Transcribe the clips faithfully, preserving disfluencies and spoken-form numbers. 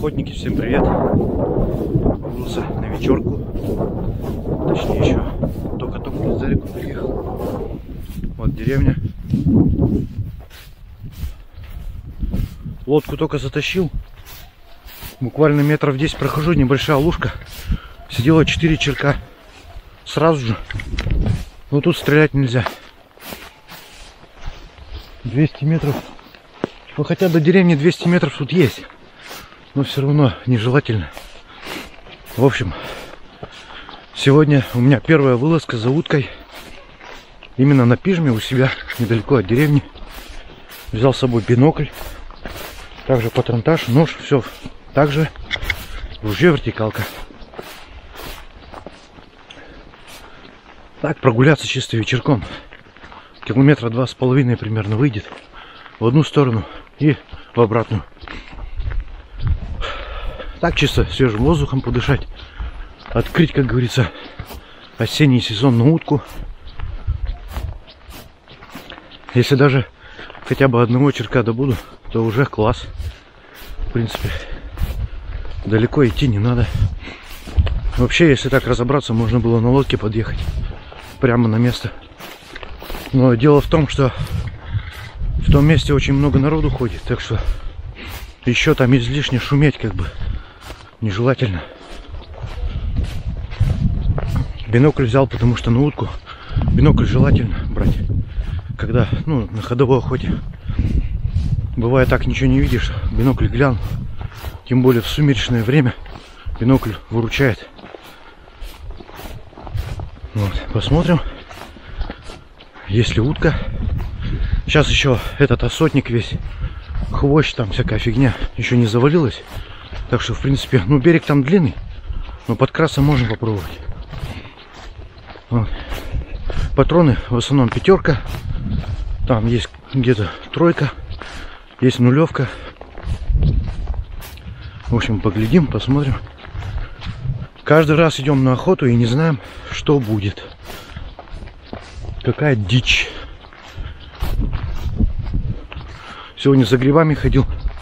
охотники, всем привет! Вернулся на вечерку, точнее еще только-только за реку приехал. Вот деревня. Лодку только затащил, буквально метров десять прохожу, небольшая лужка, сидело четыре черка сразу же. Но тут стрелять нельзя. двести метров, ну хотя до деревни двести метров тут есть, но все равно нежелательно. В общем, сегодня у меня первая вылазка за уткой именно на Пижме у себя, недалеко от деревни. Взял с собой бинокль, также патронтаж, нож, все, также ружье, вертикалка. Так, прогуляться чисто вечерком. Километра два с половиной примерно выйдет в одну сторону и в обратную. Так чисто свежим воздухом подышать, открыть, как говорится, осенний сезон на утку. Если даже хотя бы одного черка добуду, то уже класс. В принципе, далеко идти не надо. Вообще, если так разобраться, можно было на лодке подъехать прямо на место. Но дело в том, что в том месте очень много народу ходит, так что еще там излишне шуметь как бы нежелательно. Бинокль взял, потому что на утку бинокль желательно брать, когда, ну, на ходовой охоте. Бывает так, ничего не видишь, бинокль глянул, тем более в сумеречное время бинокль выручает. Вот, посмотрим, есть ли утка. Сейчас еще этот осотник весь, хвощ, там всякая фигня еще не завалилась. Так что, в принципе, ну, берег там длинный, но подкрасться можно попробовать. Вот. Патроны в основном пятерка. Там есть где-то тройка, есть нулевка. В общем, поглядим, посмотрим. Каждый раз идем на охоту и не знаем, что будет. Какая дичь. Сегодня за грибами ходил.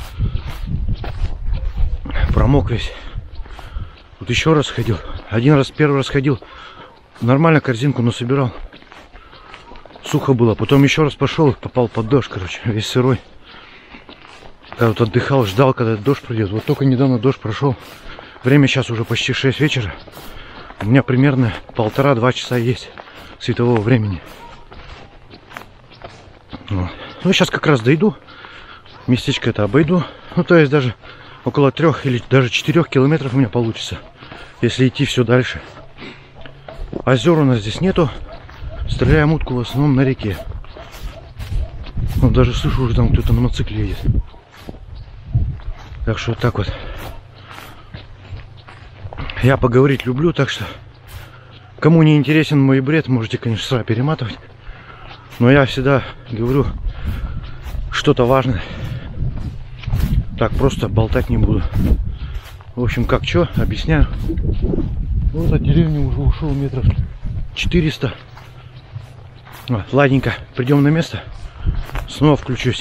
Промок весь. Вот еще раз ходил. Один раз, первый раз ходил. Нормально корзинку насобирал. Сухо было. Потом еще раз пошел и попал под дождь, короче. Весь сырой. Я вот отдыхал, ждал, когда дождь пройдет. Вот только недавно дождь прошел. Время сейчас уже почти шесть вечера. У меня примерно полтора-два часа есть светового времени. Вот. Ну, сейчас как раз дойду. Местечко это обойду. Ну, то есть даже около трех или даже четырех километров у меня получится, если идти все дальше. Озер у нас здесь нету. Стреляем утку в основном на реке. Вот даже слышу, уже там кто-то на мотоцикле едет. Так что вот так вот. Я поговорить люблю, так что кому не интересен мой бред, можете, конечно, сразу перематывать. Но я всегда говорю что-то важное. Так просто болтать не буду. В общем, как что, объясняю. Вот от деревни уже ушел метров четыреста. Вот, ладненько, придем на место. Снова включусь.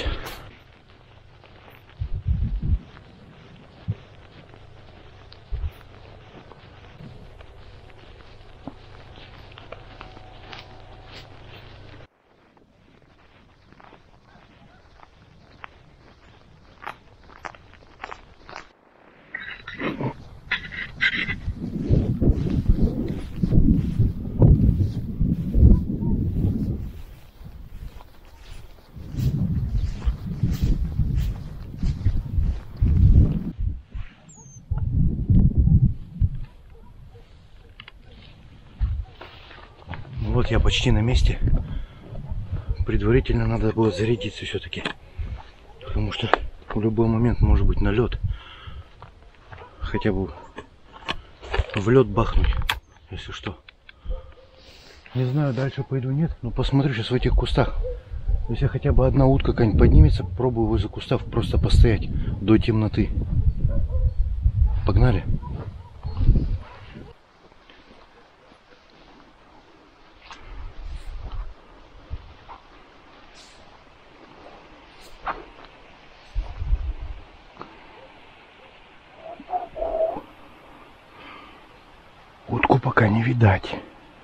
Вот я почти на месте. Предварительно надо было зарядиться все-таки, потому что в любой момент может быть налет. Хотя бы в лед бахнуть, если что. Не знаю, дальше пойду, нет, но посмотрю сейчас в этих кустах. Если хотя бы одна утка какая-нибудь поднимется, попробую возле кустов просто постоять до темноты. Погнали. Утку пока не видать.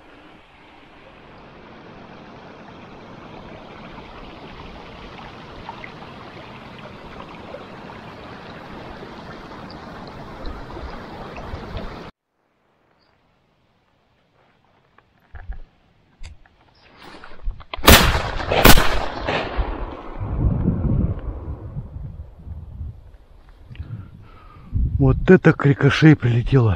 Вот это к рикошей прилетело.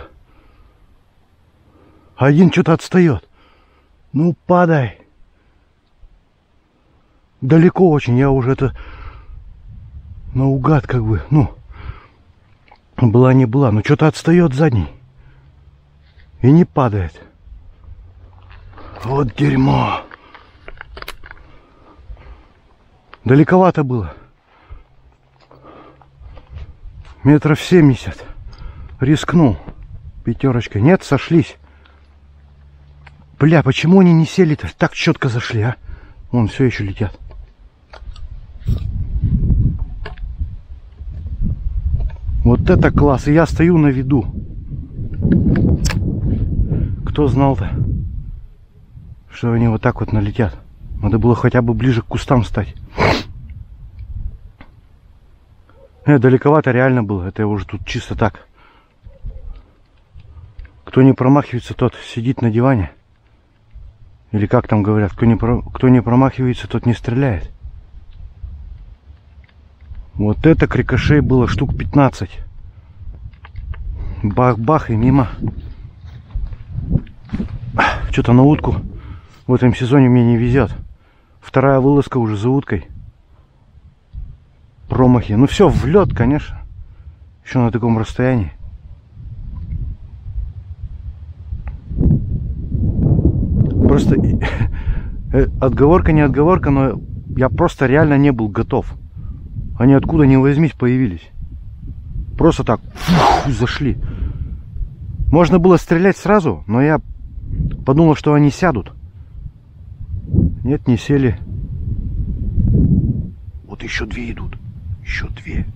Один что-то отстает. Ну, падай. Далеко очень. Я уже это наугад как бы. Ну, была не была. Но что-то отстает задний. И не падает. Вот дерьмо. Далековато было. Метров семьдесят. Рискнул. Пятерочка. Нет, сошлись. Бля, почему они не сели-то? Так четко зашли, а? Вон, все еще летят. Вот это класс. И я стою на виду. Кто знал-то, что они вот так вот налетят? Надо было хотя бы ближе к кустам стать. Э, далековато реально было. Это я уже тут чисто так. Кто не промахивается, тот сидит на диване. Или как там говорят, кто не, про... кто не промахивается, тот не стреляет. Вот это к рикошей было штук пятнадцать. Бах-бах и мимо. Что-то на утку в этом сезоне мне не везет. Вторая вылазка уже за уткой. Промахи. Ну все, в лед, конечно. Еще на таком расстоянии. Просто отговорка не отговорка, но я просто реально не был готов. Они откуда ни возьмись появились. Просто так фух, зашли. Можно было стрелять сразу, но я подумал, что они сядут. Нет, не сели. Вот еще две идут. Еще две.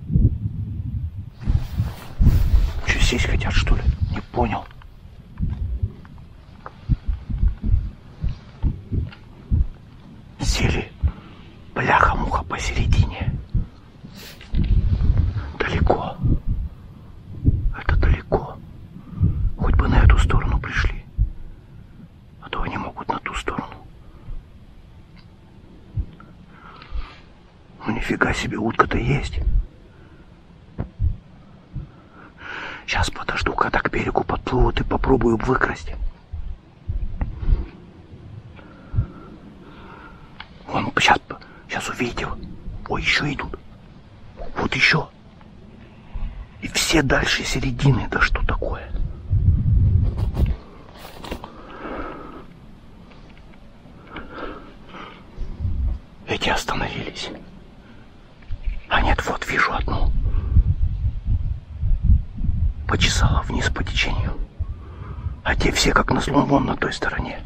Что, сесть хотят, что ли? Не понял. Сели. Бляха-муха посередине. Далеко. Это далеко. Хоть бы на эту сторону пришли. А то они могут на ту сторону. Ну нифига себе, утка-то есть. Сейчас подожду, когда к берегу подплывут, и попробую выкрасть. Он сейчас, сейчас увидел. Ой, еще идут. Вот еще. И все дальше середины. Да что такое? Эти остановились. А нет, вот вижу одну. Почесала вниз по течению. А те все как назло вон на той стороне.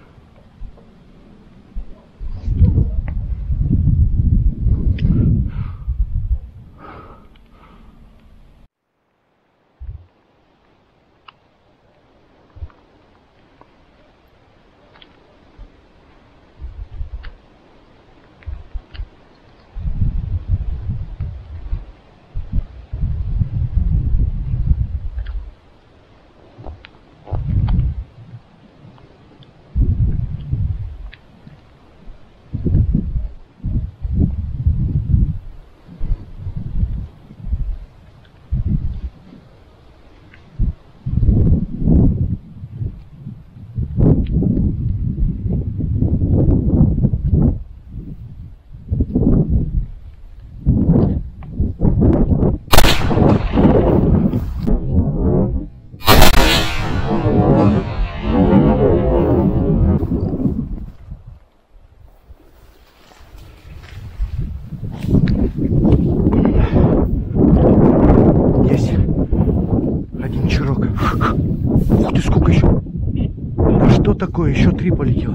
Такое, еще три полетело.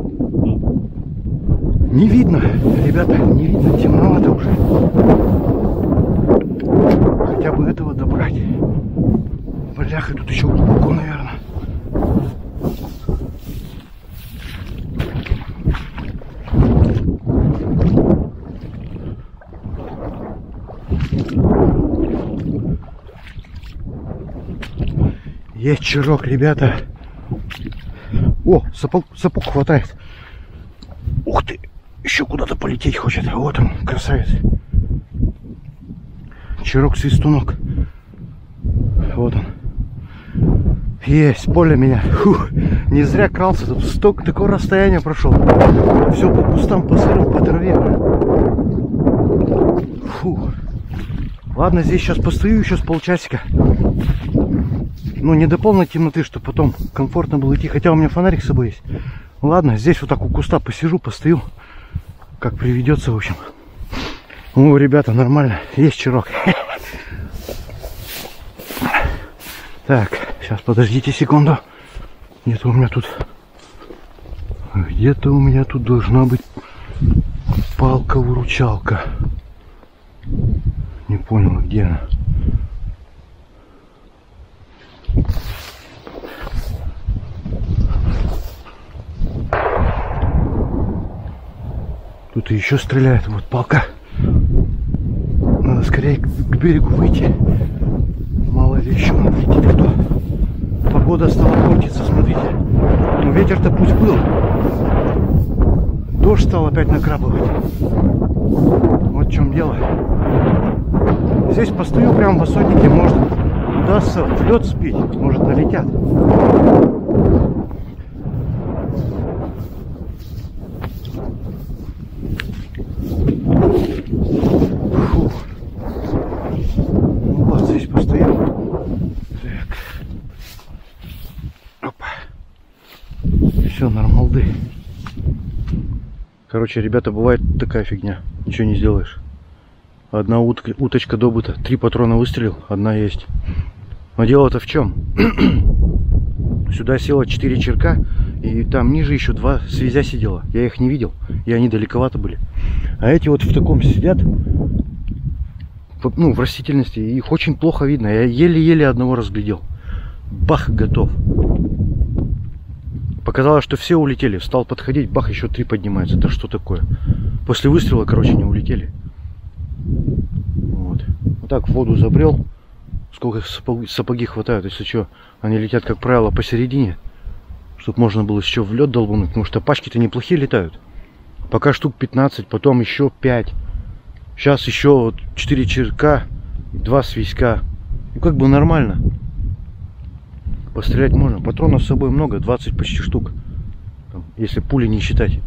Не видно, ребята, не видно, темновато уже. Хотя бы этого добрать. Бляха, тут еще глубоко, наверное. Есть чирок, ребята. О, сапог, сапог хватает. Ух ты, еще куда-то полететь хочет. Вот он, красавец. Чирок-свистунок. Вот он. Есть, поле меня. Фух, не зря крался. Тут столько, такое расстояние прошел. Все по кустам, по сырам, по траве. Фух. Ладно, здесь сейчас постою еще с полчасика. Ну, не до полной темноты, чтобы потом комфортно было идти. Хотя у меня фонарик с собой есть. Ладно, здесь вот так у куста посижу, постою. Как приведется, в общем. О, ребята, нормально. Есть чирок. Так, сейчас подождите секунду. Где-то у меня тут... Где-то у меня тут должна быть палка-выручалка. Не понял, где она. Тут еще стреляет. Вот палка. Надо скорее к берегу выйти. Мало ли еще надо идти. Кто? Погода стала портиться, смотрите. Но ветер-то пусть был. Дождь стал опять накрапывать. Вот в чем дело. Здесь постою прямо в высотнике. Может удастся в лед сбить. Может налетят. Фух. Ну вот здесь постоял. Так. Опа. Все, нормалды. Короче, ребята, бывает такая фигня. Ничего не сделаешь. Одна утка, уточка добыта. Три патрона выстрелил, одна есть. Но дело-то в чем? Сюда село четыре черка, и там ниже еще два связя сидело. Я их не видел, и они далековато были. А эти вот в таком сидят, ну, в растительности, их очень плохо видно. Я еле-еле одного разглядел. Бах, готов. Показалось, что все улетели. Стал подходить, бах, еще три поднимаются. Это что такое? После выстрела, короче, не улетели. Вот. Вот так в воду забрел. Сколько сапоги, сапоги хватает, если что. Они летят, как правило, посередине. Чтобы можно было еще в лед долбануть. Потому что пачки-то неплохие летают. Пока штук пятнадцать, потом еще пять. Сейчас еще вот четыре черка, два свиська. Ну как бы нормально. Пострелять можно. Патронов с собой много, двадцать почти штук. Там, если пули не считать.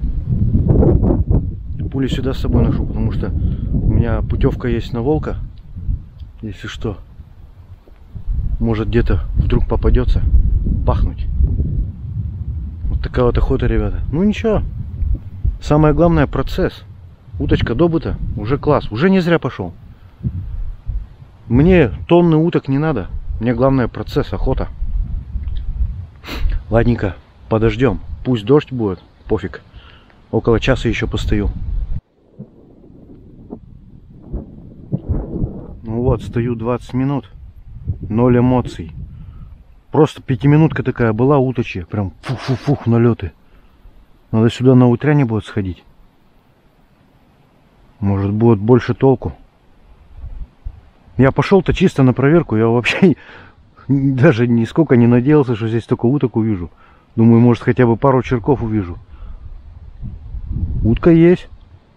Пули всегда с собой ношу, потому что у меня путевка есть на волка. Если что, может где-то вдруг попадется, бахнуть. Вот такая вот охота, ребята. Ну ничего. Самое главное — процесс. Уточка добыта, уже класс. Уже не зря пошел. Мне тонны уток не надо. Мне главное процесс, охота. Ладненько, подождем. Пусть дождь будет, пофиг. Около часа еще постою. Ну вот, стою двадцать минут. Ноль эмоций. Просто пятиминутка такая была, уточья. Прям фух-фух-фух, налеты. Надо сюда на утряне будет сходить. Может, будет больше толку. Я пошел-то чисто на проверку. Я вообще даже нисколько не надеялся, что здесь только уток увижу. Думаю, может, хотя бы пару черков увижу. Утка есть.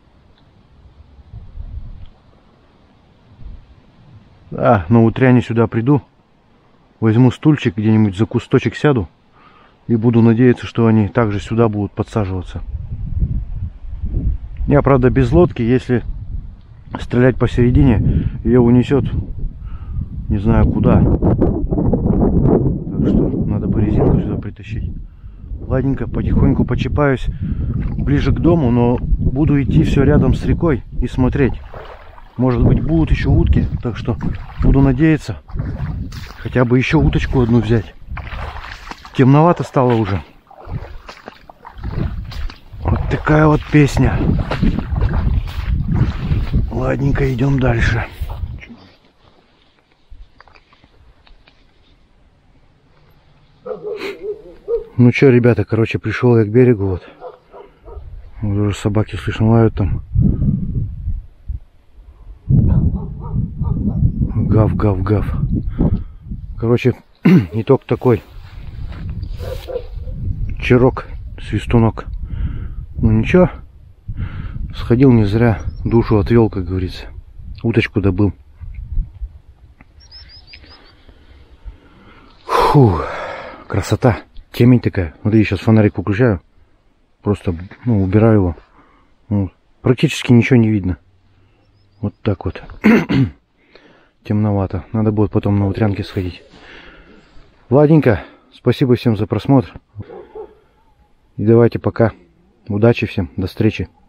А, на утряне сюда приду. Возьму стульчик, где-нибудь за кусточек сяду. И буду надеяться, что они также сюда будут подсаживаться. Я, правда, без лодки. Если стрелять посередине, ее унесет не знаю куда. Так что надо бы резинку сюда притащить. Ладненько, потихоньку почипаюсь ближе к дому, но буду идти все рядом с рекой и смотреть. Может быть, будут еще утки, так что буду надеяться хотя бы еще уточку одну взять. Темновато стало уже. Вот такая вот песня. Ладненько, идем дальше. Ну что, ребята, короче, пришел я к берегу. Вот, вот уже собаки, слышно, лают там. Гав, гав, гав. Короче, итог такой. Чирок, свистунок. Ну ничего. Сходил не зря. Душу отвел, как говорится. Уточку добыл. Фу, красота. Темень такая. Смотри, сейчас фонарик выключаю. Просто, ну, убираю его. Ну, практически ничего не видно. Вот так вот. Темновато. Надо будет потом на утрянке сходить. Ладненько. Спасибо всем за просмотр. И давайте пока. Удачи всем. До встречи.